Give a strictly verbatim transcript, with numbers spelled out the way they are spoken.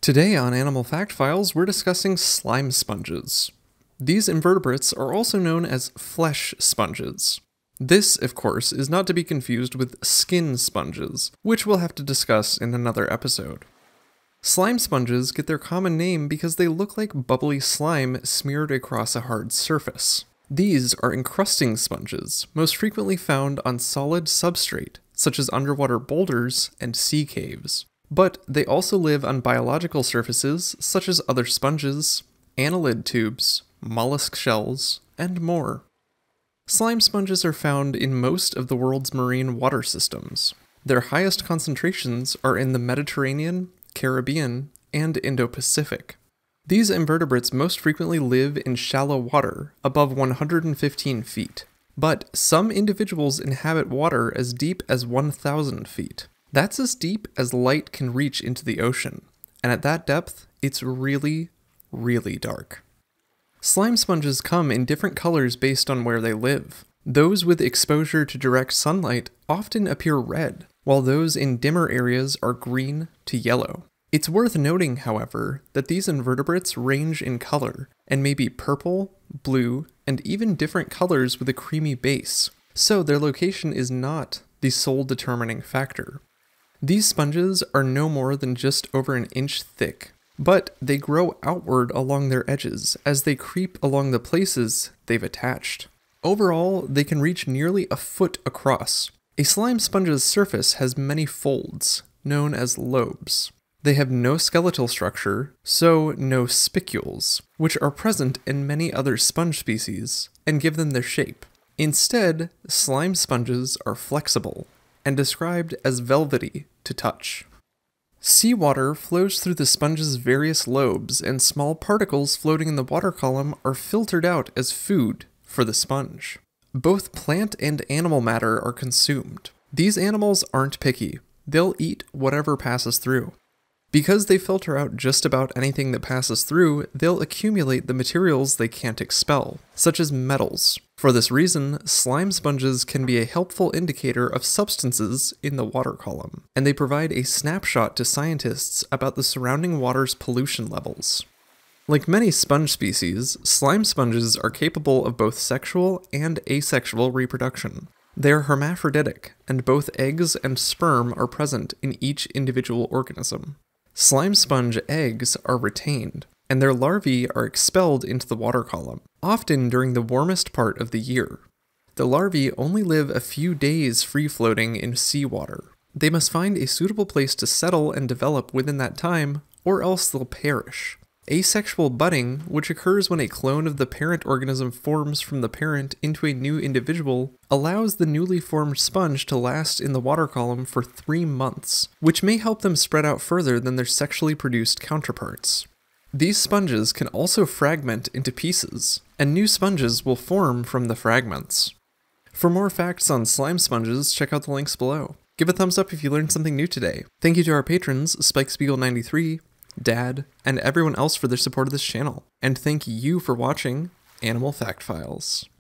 Today on Animal Fact Files, we're discussing slime sponges. These invertebrates are also known as flesh sponges. This, of course, is not to be confused with skin sponges, which we'll have to discuss in another episode. Slime sponges get their common name because they look like bubbly slime smeared across a hard surface. These are encrusting sponges, most frequently found on solid substrate, such as underwater boulders and sea caves. But they also live on biological surfaces, such as other sponges, annelid tubes, mollusk shells, and more. Slime sponges are found in most of the world's marine water systems. Their highest concentrations are in the Mediterranean, Caribbean, and Indo-Pacific. These invertebrates most frequently live in shallow water, above one hundred fifteen feet. But some individuals inhabit water as deep as one thousand feet. That's as deep as light can reach into the ocean, and at that depth, it's really, really dark. Slime sponges come in different colors based on where they live. Those with exposure to direct sunlight often appear red, while those in dimmer areas are green to yellow. It's worth noting, however, that these invertebrates range in color, and may be purple, blue, and even different colors with a creamy base, so their location is not the sole determining factor. These sponges are no more than just over an inch thick, but they grow outward along their edges as they creep along the places they've attached. Overall, they can reach nearly a foot across. A slime sponge's surface has many folds, known as lobes. They have no skeletal structure, so no spicules, which are present in many other sponge species, and give them their shape. Instead, slime sponges are flexible, and described as velvety to touch. Seawater flows through the sponge's various lobes, and small particles floating in the water column are filtered out as food for the sponge. Both plant and animal matter are consumed. These animals aren't picky. They'll eat whatever passes through. Because they filter out just about anything that passes through, they'll accumulate the materials they can't expel, such as metals. For this reason, slime sponges can be a helpful indicator of substances in the water column, and they provide a snapshot to scientists about the surrounding water's pollution levels. Like many sponge species, slime sponges are capable of both sexual and asexual reproduction. They are hermaphroditic, and both eggs and sperm are present in each individual organism. Slime sponge eggs are retained, and their larvae are expelled into the water column, often during the warmest part of the year. The larvae only live a few days free-floating in seawater. They must find a suitable place to settle and develop within that time, or else they'll perish. Asexual budding, which occurs when a clone of the parent organism forms from the parent into a new individual, allows the newly formed sponge to last in the water column for three months, which may help them spread out further than their sexually produced counterparts. These sponges can also fragment into pieces, and new sponges will form from the fragments. For more facts on slime sponges, check out the links below. Give a thumbs up if you learned something new today. Thank you to our patrons, Spike Spiegel ninety-three, Dad, and everyone else for their support of this channel. And thank you for watching Animal Fact Files.